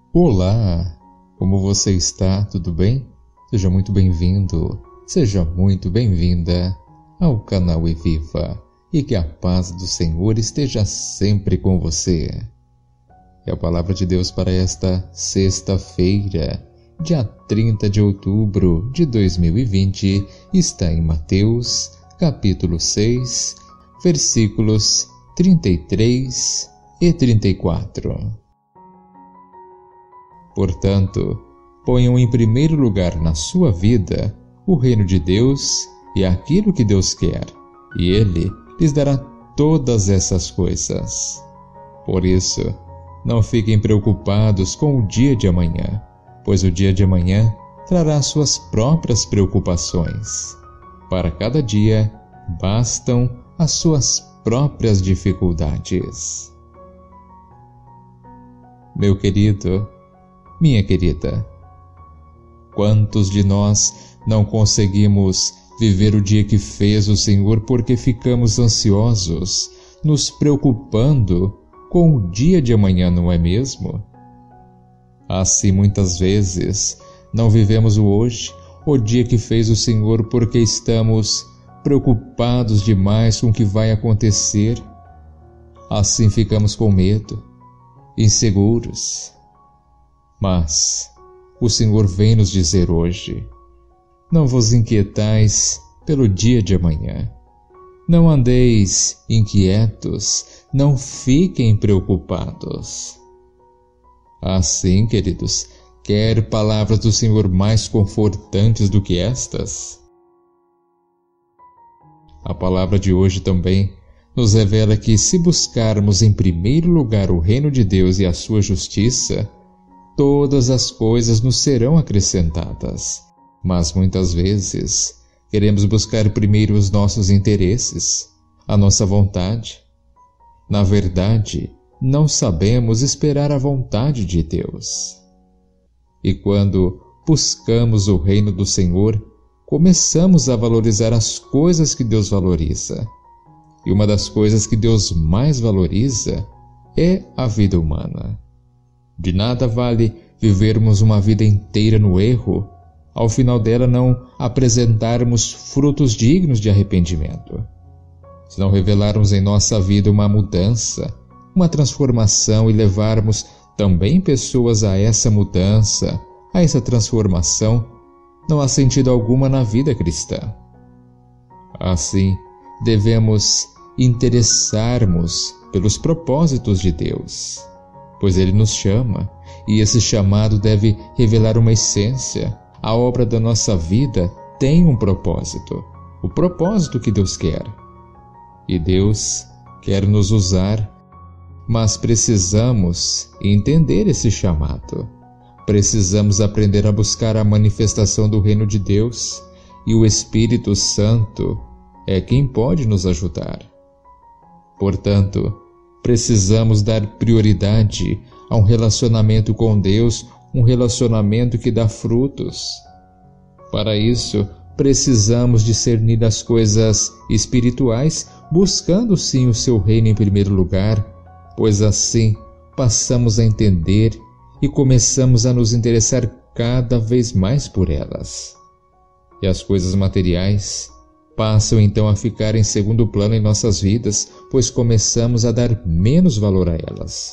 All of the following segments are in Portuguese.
Olá, como você está? Tudo bem? Seja muito bem-vindo, seja muito bem-vinda ao canal Eviva e que a paz do Senhor esteja sempre com você. E a palavra de Deus para esta sexta-feira, dia 30 de outubro de 2020, está em Mateus, capítulo 6, versículos 33 e 34. Portanto, ponham em primeiro lugar na sua vida o reino de Deus e aquilo que Deus quer, e Ele lhes dará todas essas coisas. Por isso, não fiquem preocupados com o dia de amanhã, pois o dia de amanhã trará suas próprias preocupações. Para cada dia, bastam as suas próprias dificuldades. Meu querido, minha querida, quantos de nós não conseguimos viver o dia que fez o Senhor porque ficamos ansiosos, nos preocupando com o dia de amanhã, não é mesmo? Assim, muitas vezes, não vivemos o hoje, o dia que fez o Senhor, porque estamos preocupados demais com o que vai acontecer. Assim ficamos com medo, inseguros. Mas o Senhor vem nos dizer hoje: não vos inquietais pelo dia de amanhã. Não andeis inquietos, não fiquem preocupados. Assim, queridos, quer palavras do Senhor mais confortantes do que estas? A palavra de hoje também nos revela que, se buscarmos em primeiro lugar o reino de Deus e a sua justiça, todas as coisas nos serão acrescentadas. Mas muitas vezes queremos buscar primeiro os nossos interesses, a nossa vontade. Na verdade, não sabemos esperar a vontade de Deus. E quando buscamos o reino do Senhor, começamos a valorizar as coisas que Deus valoriza. E uma das coisas que Deus mais valoriza é a vida humana. De nada vale vivermos uma vida inteira no erro, ao final dela não apresentarmos frutos dignos de arrependimento. Se não revelarmos em nossa vida uma mudança, uma transformação e levarmos também pessoas a essa mudança, a essa transformação, não há sentido alguma na vida cristã. Assim, devemos interessarmos pelos propósitos de Deus, pois Ele nos chama, e esse chamado deve revelar uma essência. A obra da nossa vida tem um propósito, o propósito que Deus quer. E Deus quer nos usar, mas precisamos entender esse chamado. Precisamos aprender a buscar a manifestação do reino de Deus, e o Espírito Santo é quem pode nos ajudar. Portanto, precisamos dar prioridade a um relacionamento com Deus, um relacionamento que dá frutos. Para isso, precisamos discernir as coisas espirituais, buscando sim o seu reino em primeiro lugar, pois assim passamos a entender e começamos a nos interessar cada vez mais por elas. E as coisas materiais passam então a ficar em segundo plano em nossas vidas, pois começamos a dar menos valor a elas.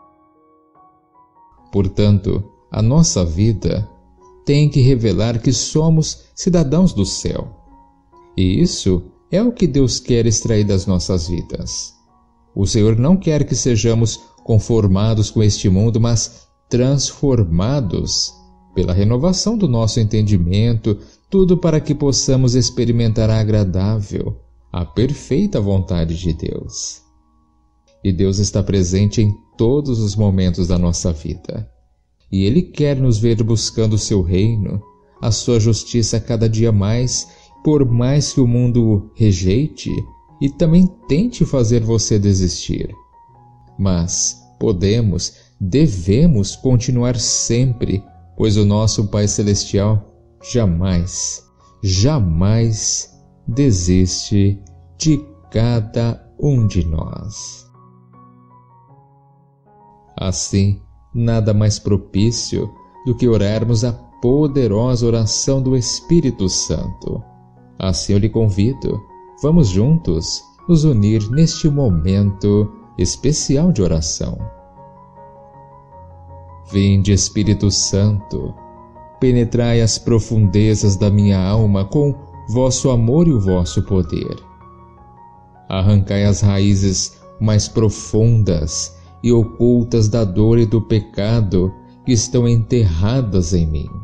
Portanto, a nossa vida tem que revelar que somos cidadãos do céu. E isso é o que Deus quer extrair das nossas vidas. O Senhor não quer que sejamos conformados com este mundo, mas transformados pela renovação do nosso entendimento, tudo para que possamos experimentar a agradável, a perfeita vontade de Deus. E Deus está presente em todos os momentos da nossa vida. E Ele quer nos ver buscando o seu reino, a sua justiça cada dia mais, por mais que o mundo rejeite e também tente fazer você desistir. Mas devemos continuar sempre, pois o nosso Pai Celestial jamais desiste de cada um de nós. Assim, nada mais propício do que orarmos a poderosa oração do Espírito Santo. Assim eu lhe convido, vamos juntos nos unir neste momento especial de oração. Vinde, Espírito Santo, penetrai as profundezas da minha alma com vosso amor e o vosso poder. Arrancai as raízes mais profundas e ocultas da dor e do pecado que estão enterradas em mim.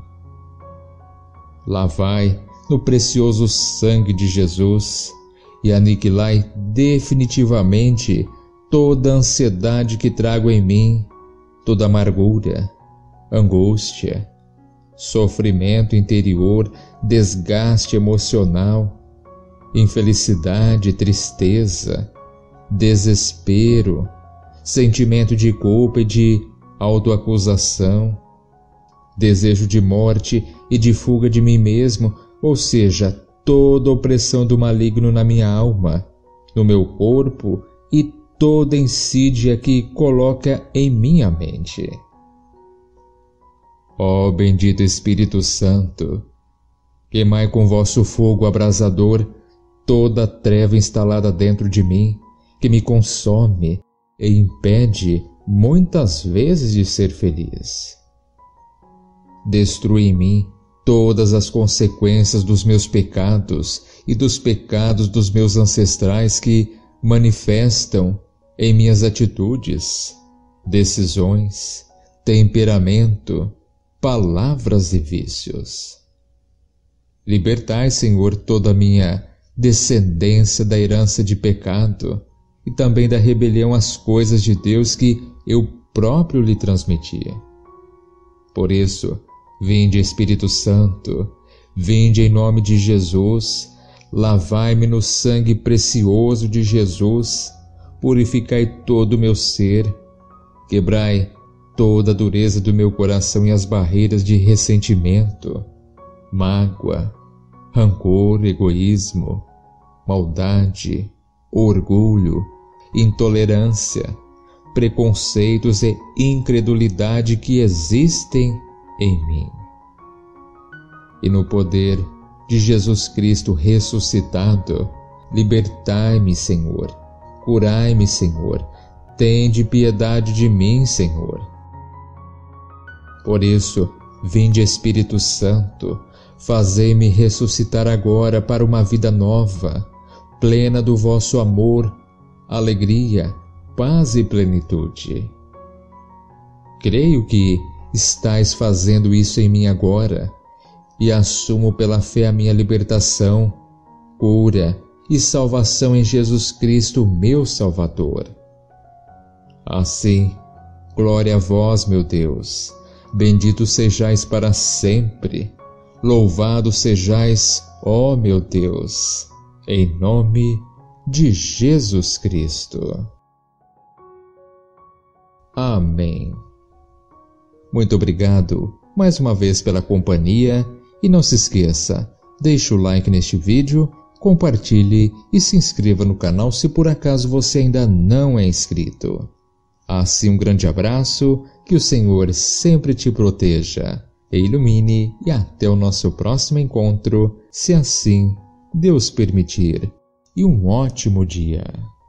Lavai no precioso sangue de Jesus e aniquilai definitivamente toda a ansiedade que trago em mim, toda amargura, angústia, sofrimento interior, desgaste emocional, infelicidade, tristeza, desespero, sentimento de culpa e de autoacusação, desejo de morte e de fuga de mim mesmo, ou seja, toda opressão do maligno na minha alma, no meu corpo e toda insídia que coloca em minha mente. Ó bendito Espírito Santo, queimai com vosso fogo abrasador toda a treva instalada dentro de mim, que me consome e impede muitas vezes de ser feliz. Destrui em mim todas as consequências dos meus pecados e dos pecados dos meus ancestrais que manifestam em minhas atitudes, decisões, temperamento, palavras e vícios. Libertai, Senhor, toda a minha descendência da herança de pecado e também da rebelião às coisas de Deus que eu próprio lhe transmiti. Por isso, vinde, Espírito Santo, vinde em nome de Jesus, lavai-me no sangue precioso de Jesus, purificai todo o meu ser, quebrai toda a dureza do meu coração e as barreiras de ressentimento, mágoa, rancor, egoísmo, maldade, orgulho, intolerância, preconceitos e incredulidade que existem em mim. E no poder de Jesus Cristo ressuscitado, libertai-me, Senhor, curai-me, Senhor, tende piedade de mim, Senhor. Por isso, vinde, Espírito Santo, fazei-me ressuscitar agora para uma vida nova, plena do vosso amor, alegria, paz e plenitude. Creio que estais fazendo isso em mim agora, e assumo pela fé a minha libertação, cura e salvação em Jesus Cristo, meu Salvador. Assim, glória a vós, meu Deus, bendito sejais para sempre, louvado sejais, ó meu Deus, em nome de Jesus Cristo. Amém. Muito obrigado mais uma vez pela companhia e não se esqueça, deixe o like neste vídeo, compartilhe e se inscreva no canal se por acaso você ainda não é inscrito. Assim, um grande abraço, que o Senhor sempre te proteja e ilumine, e até o nosso próximo encontro, se assim Deus permitir, e um ótimo dia.